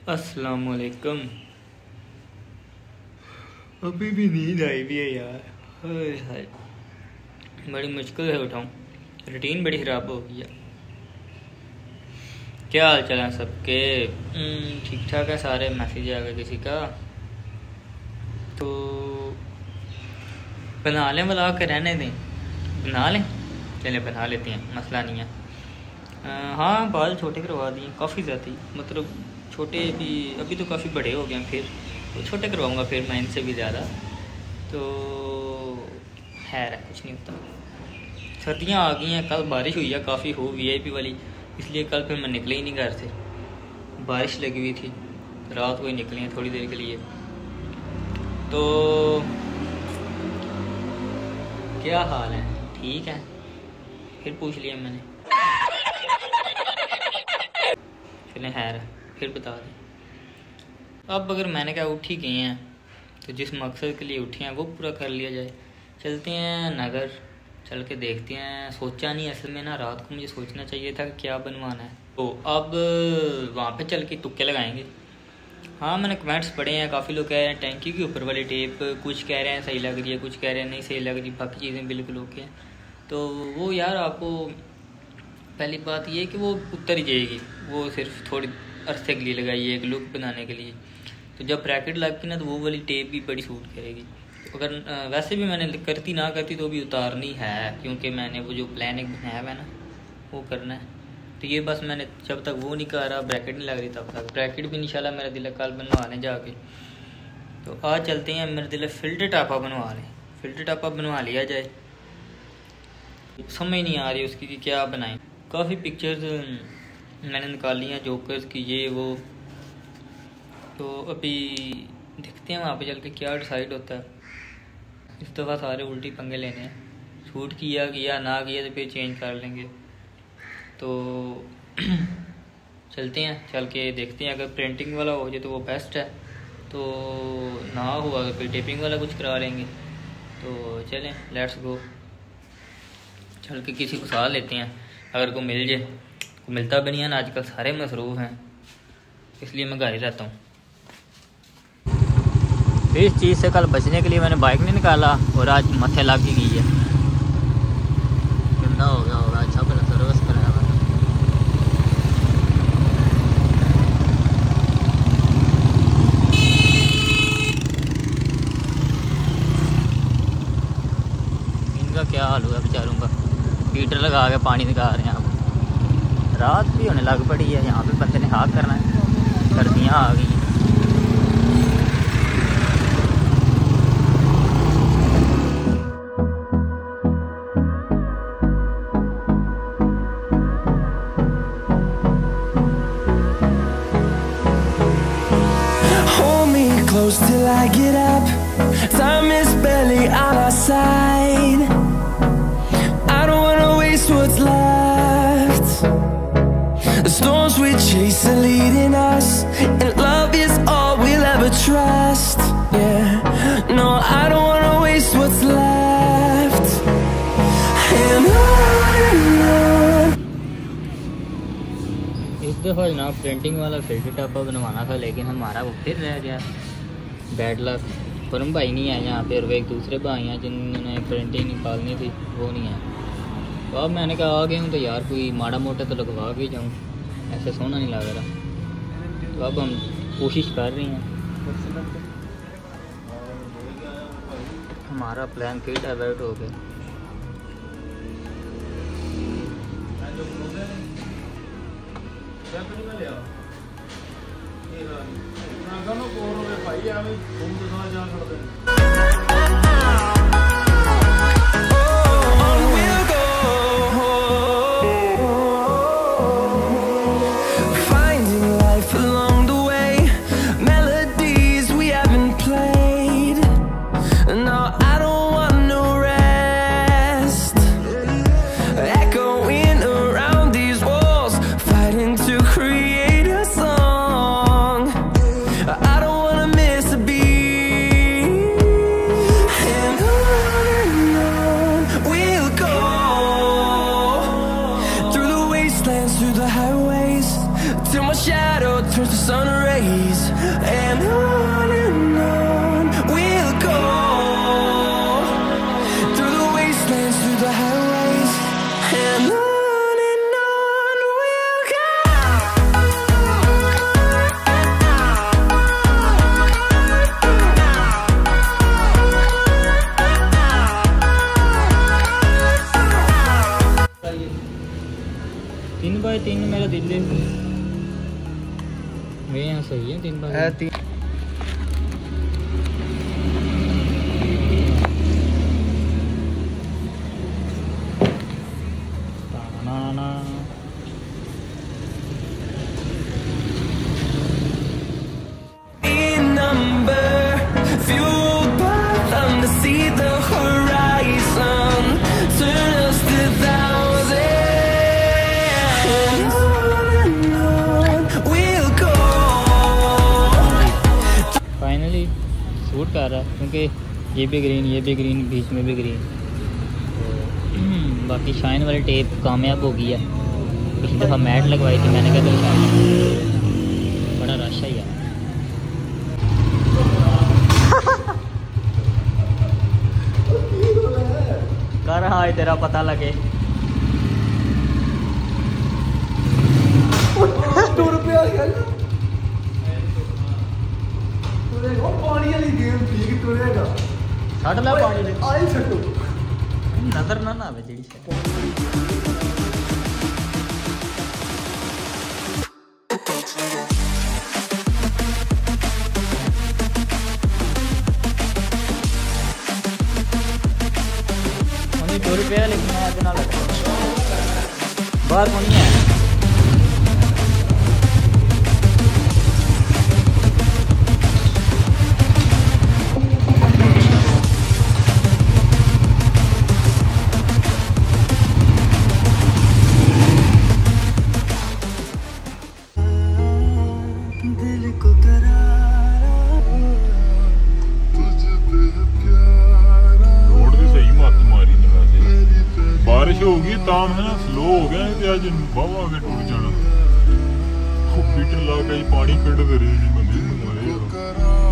अस्सलाम वालेकुम। अभी भी नींद आई भी है यार, हाय हाय बड़ी मुश्किल से उठाऊँ, रूटीन बड़ी ख़राब हो गई है। क्या हाल चाल है सबके? ठीक ठाक है सारे। मैसेज आ गया किसी का तो बना लें, बुला के रहने दें, बना लें, चले बना लेते हैं, मसला नहीं है। हाँ बाल छोटे करवा दिए काफ़ी ज़्यादा ही, मतलब छोटे भी अभी तो काफ़ी बड़े हो गए हैं, फिर तो छोटे करवाऊँगा फिर मैं इनसे भी ज़्यादा। तो खैर कुछ नहीं होता। सर्दियाँ आ गई हैं, कल बारिश हुई है काफ़ी, हो VIP वाली, इसलिए कल फिर मैं निकले ही नहीं घर से, बारिश लगी हुई थी, रात को ही निकले हैं थोड़ी देर के लिए। तो क्या हाल है? ठीक है, फिर पूछ लिया मैंने, चलें खैर फिर बता दें। अब अगर मैंने कहा उठ ही गए हैं तो जिस मकसद के लिए उठे हैं वो पूरा कर लिया जाए। चलते हैं नगर, चल के देखते हैं। सोचा नहीं असल में ना, रात को मुझे सोचना चाहिए था कि क्या बनवाना है, तो अब वहाँ पे चल के तुक्के लगाएंगे। हाँ मैंने कमेंट्स पढ़े हैं, काफ़ी लोग कह रहे हैं टैंकी के ऊपर वाली टेप, कुछ कह रहे हैं सही लग रही है, कुछ कह रहे हैं नहीं सही लग रही, बाकी चीज़ें बिल्कुल ओके हैं। तो वो यार आपको पहली बात ये है कि वो उतर ही जाएगी, वो सिर्फ थोड़ी अरसे के लिए लगाई है, एक लुक बनाने के लिए। तो जब ब्रैकेट लग गई ना तो वो वाली टेप भी बड़ी सूट करेगी। तो अगर वैसे भी मैंने करती ना करती तो भी उतारनी है, क्योंकि मैंने वो जो प्लान एक बनाया हुआ है ना वो करना है। तो ये बस मैंने जब तक वो नहीं कर रहा, ब्रैकेट नहीं लग रही, तब तक ब्रैकेट भी इंशाल्लाह मेरा दिल है कल बनवाने जाके। तो आज चलते हैं, मेरा दिल है फ़िल्टर टापा बनवा लें, फ़िल्टर टापा बनवा लिया जाए। समझ नहीं आ रही उसकी कि क्या बनाएं। काफ़ी पिक्चर्स मैंने निकाली हैं जोकर्स की, ये वो, तो अभी देखते हैं वहाँ पे चल के क्या डिसाइड होता है। इस दफ़ा सारे उल्टी पंगे लेने हैं, शूट किया ना किया तो फिर चेंज कर लेंगे। तो चलते हैं, चल के देखते हैं। अगर प्रिंटिंग वाला हो जाए तो वो बेस्ट है, तो ना हुआ तो फिर टेपिंग वाला कुछ करा लेंगे। तो चलें लेट्स गो, चल के किसी को साथ लेते हैं, अगर को मिल जाए। मिलता भी नहीं है ना आजकल, सारे मसरूफ़ हैं, इसलिए मैं घर ही रहता हूँ। इस चीज़ से कल बचने के लिए मैंने बाइक नहीं निकाला और आज मथे लग ही गई है, गंदा हो गया होगा। अच्छा पहले सर्विस कराया मैंने। इनका क्या हाल हुआ बेचारों का, हीटर लगा के पानी निकाल रहे हैं। अब रात भी होने लग पड़ी है, यहाँ पे बंदे ने हाँ करना है, सर्दियाँ आ गई हैं। Close till I get up, time is barely on our side. I don't wanna waste what's left. The storms we chase are leading us, and love is all we'll ever trust. Yeah, no, I don't wanna waste what's left. And on. इस दफ़ा जनाब printing वाला filter टापा बनवाना था, लेकिन हमारा वो फिर रह गया, बैड लक। फरम भाई नहीं है यहाँ पे, और वो एक दूसरे भाई हैं जिन्होंने प्रिंटिंग निकालनी थी, वो नहीं है। तो अब मैंने कहा आ गया हूँ तो यार कोई माड़ा मोटा तो लगवा के जाऊँ, ऐसे सोना नहीं लग रहा। तो अब हम कोशिश कर रहे हैं, हमारा प्लान फिर डाइवर्ट हो गया। Finding life along the way, melodies we haven't played. No, I don't want no rest. Echoing around these walls, fighting to create a song. I don't wanna miss a beat. shadow turns to sun rays, and on we'll go, through the wastelands, through the highways, and on we'll go. तीन by तीन मेरा दिल है, मेरे यहाँ सही है 3 bye 3। Suit कर रहा है क्योंकि ये भी ग्रीन बीच में भी ग्रीन। तो बाकी शाइन वाली टेप कामयाब हो गई है। पिछली दफ़ा मैट लगवाई थी मैंने, कहा शाइन बड़ा रश है यार। कर रहा है तेरा पता लगे। 2 रुपया पानी वाली गेम ठीक टुरेगा। छड़ ला पानी आई छड़ो नजर ना आवे जी। मुझे 2 रुपया लेकिन मैं आज ना लगा बाहर कौन है। बारिश होगी ताम है ना, स्लो हो गया है ते अज बावा आगे टूट जाना। फीटर ला के पानी कट दे रहे जी बंदे।